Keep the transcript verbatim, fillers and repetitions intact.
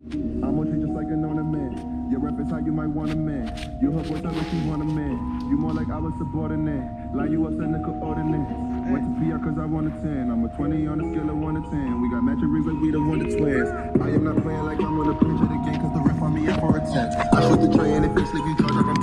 I'm on you just like an ornament. Your rep is how you might want a man. You her voice, I like you want a man. You more like I was subordinate. Line you up, send the coordinates. Went to P R cause I want a ten. I'm a twenty on the scale of one to ten. We got matching rings like we the one to twins. I am not playing like I'm on the bench of the game cause the ref on me out for a ten. I shoot the tray and if he sleep, you charge like I'm